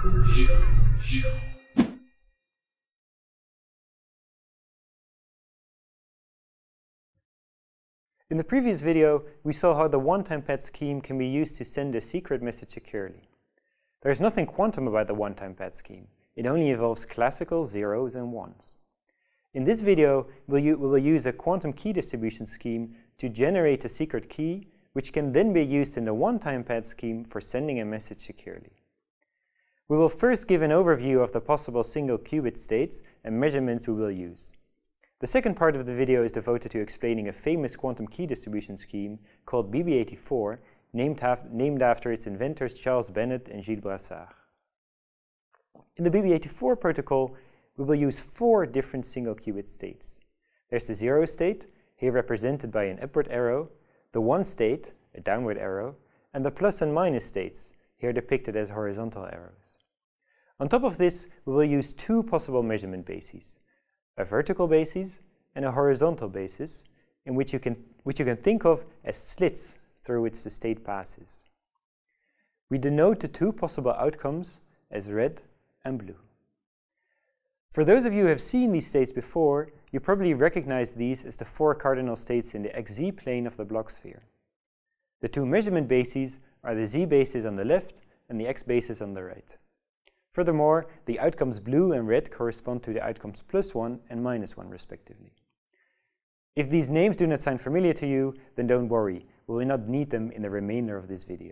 In the previous video, we saw how the one-time pad scheme can be used to send a secret message securely. There is nothing quantum about the one-time pad scheme. It only involves classical zeros and ones. In this video, we will use a quantum key distribution scheme to generate a secret key, which can then be used in the one-time pad scheme for sending a message securely. We will first give an overview of the possible single qubit states and measurements we will use. The second part of the video is devoted to explaining a famous quantum key distribution scheme called BB84, named after its inventors Charles Bennett and Gilles Brassard. In the BB84 protocol, we will use 4 different single qubit states. There's the 0 state, here represented by an upward arrow, the 1 state, a downward arrow, and the plus and minus states, here depicted as horizontal arrows. On top of this, we will use 2 possible measurement bases, a vertical basis and a horizontal basis, in which you can think of as slits through which the state passes. We denote the 2 possible outcomes as red and blue. For those of you who have seen these states before, you probably recognize these as the 4 cardinal states in the xz plane of the Bloch sphere. The 2 measurement bases are the z basis on the left and the x basis on the right. Furthermore, the outcomes blue and red correspond to the outcomes +1 and -1 respectively. If these names do not sound familiar to you, then don't worry, we will not need them in the remainder of this video.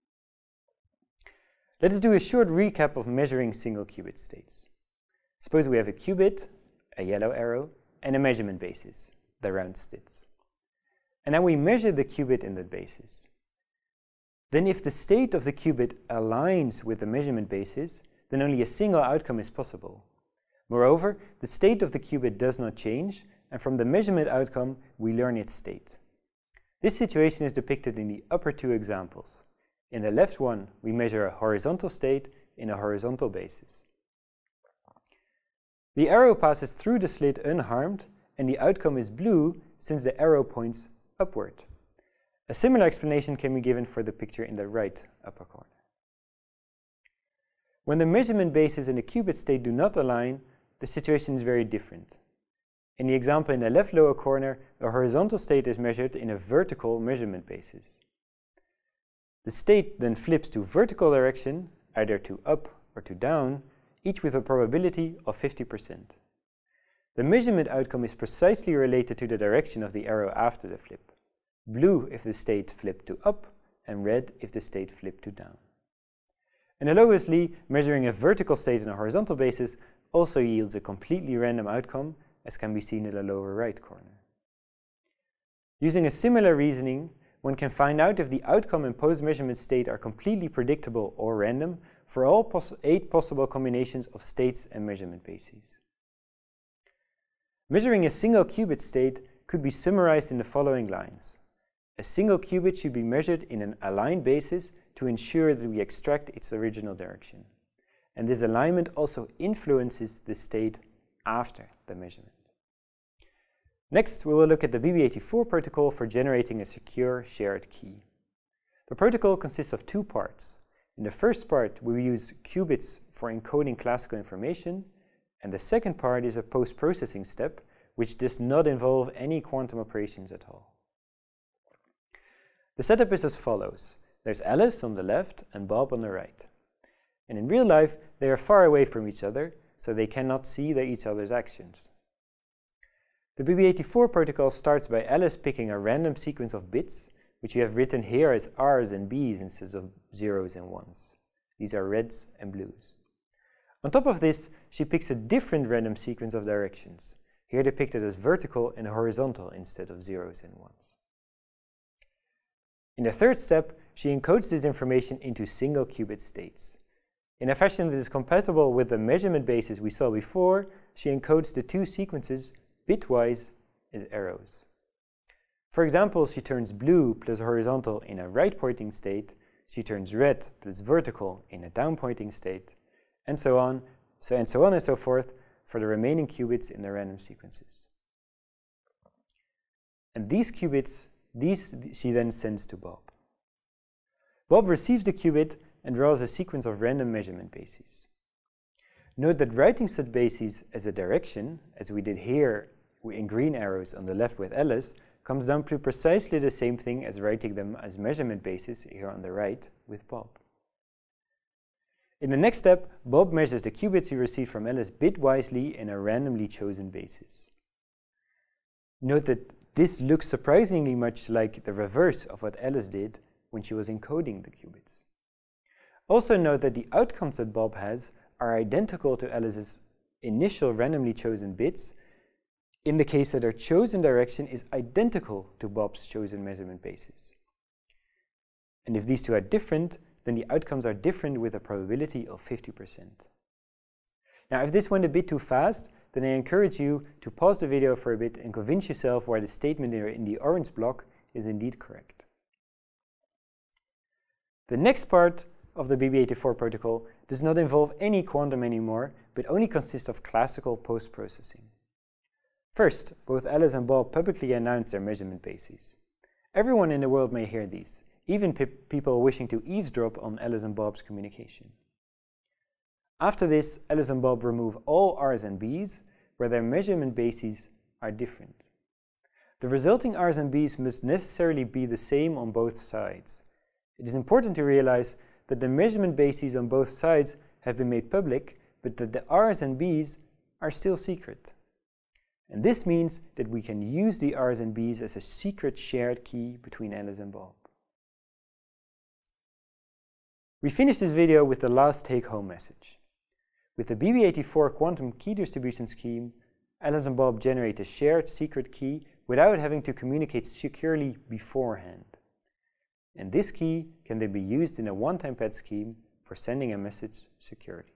Let us do a short recap of measuring single qubit states. Suppose we have a qubit, a yellow arrow, and a measurement basis, the round slits. And now we measure the qubit in that basis. Then if the state of the qubit aligns with the measurement basis, then only a single outcome is possible. Moreover, the state of the qubit does not change, and from the measurement outcome, we learn its state. This situation is depicted in the upper 2 examples. In the left one, we measure a horizontal state in a horizontal basis. The arrow passes through the slit unharmed, and the outcome is blue since the arrow points upward. A similar explanation can be given for the picture in the right upper corner. When the measurement basis and the qubit state do not align, the situation is very different. In the example in the left lower corner, a horizontal state is measured in a vertical measurement basis. The state then flips to vertical direction, either to up or to down, each with a probability of 50%. The measurement outcome is precisely related to the direction of the arrow after the flip. Blue if the state flipped to up, and red if the state flipped to down. Analogously, measuring a vertical state in a horizontal basis also yields a completely random outcome, as can be seen in the lower right corner. Using a similar reasoning, one can find out if the outcome and post-measurement state are completely predictable or random for all 8 possible combinations of states and measurement bases. Measuring a single qubit state could be summarized in the following lines. A single qubit should be measured in an aligned basis to ensure that we extract its original direction. And this alignment also influences the state after the measurement. Next, we will look at the BB84 protocol for generating a secure shared key. The protocol consists of 2 parts. In the first part, we use qubits for encoding classical information, and the second part is a post-processing step, which does not involve any quantum operations at all. The setup is as follows. There's Alice on the left and Bob on the right. And in real life, they are far away from each other, so they cannot see each other's actions. The BB84 protocol starts by Alice picking a random sequence of bits, which we have written here as R's and B's instead of zeros and ones. These are reds and blues. On top of this, she picks a different random sequence of directions, here depicted as vertical and horizontal instead of zeros and ones. In the third step, she encodes this information into single qubit states. In a fashion that is compatible with the measurement basis we saw before, she encodes the 2 sequences bitwise as arrows. For example, she turns blue plus horizontal in a right-pointing state, she turns red plus vertical in a down-pointing state, and so on and so forth for the remaining qubits in the random sequences. And these qubits, she then sends to Bob. Bob receives the qubit and draws a sequence of random measurement bases. Note that writing such bases as a direction, as we did here in green arrows on the left with Alice, comes down to precisely the same thing as writing them as measurement bases here on the right with Bob. In the next step, Bob measures the qubits he received from Alice bitwisely in a randomly chosen basis. Note that this looks surprisingly much like the reverse of what Alice did when she was encoding the qubits. Also note that the outcomes that Bob has are identical to Alice's initial randomly chosen bits, in the case that her chosen direction is identical to Bob's chosen measurement basis. And if these two are different, then the outcomes are different with a probability of 50%. Now, if this went a bit too fast, then I encourage you to pause the video for a bit and convince yourself why the statement in the orange block is indeed correct. The next part of the BB84 protocol does not involve any quantum anymore, but only consists of classical post-processing. First, both Alice and Bob publicly announced their measurement bases. Everyone in the world may hear these, even people wishing to eavesdrop on Alice and Bob's communication. After this, Alice and Bob remove all R's and B's, where their measurement bases are different. The resulting R's and B's must necessarily be the same on both sides. It is important to realize that the measurement bases on both sides have been made public, but that the R's and B's are still secret. And this means that we can use the R's and B's as a secret shared key between Alice and Bob. We finish this video with the last take-home message. With the BB84 quantum key distribution scheme, Alice and Bob generate a shared secret key without having to communicate securely beforehand. And this key can then be used in a one-time pad scheme for sending a message securely.